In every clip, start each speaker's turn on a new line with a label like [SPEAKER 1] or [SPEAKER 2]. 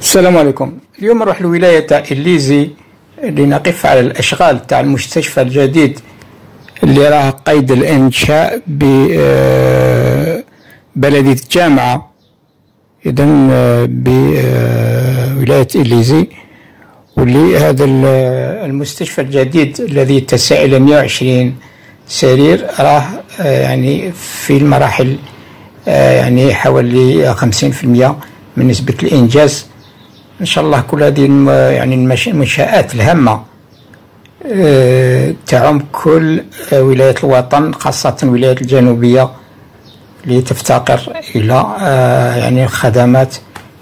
[SPEAKER 1] السلام عليكم. اليوم نروح لولاية تاع إليزي لنقف على الأشغال تاع المستشفى الجديد اللي راه قيد الإنشاء ببلدية الجامعة، إذن بولاية إليزي. واللي هذا المستشفى الجديد الذي يتسع إلى 120 سرير راه يعني في المراحل يعني حوالي 50% من نسبة الإنجاز. إن شاء الله كل هذه يعني المنشآت الهامة تعم كل ولايات الوطن، خاصة الولايات الجنوبية لتفتقر إلى يعني الخدمات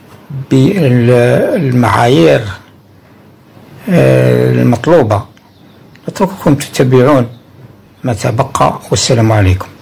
[SPEAKER 1] بالمعايير المطلوبة. أترككم تتبعون ما تبقى، والسلام عليكم.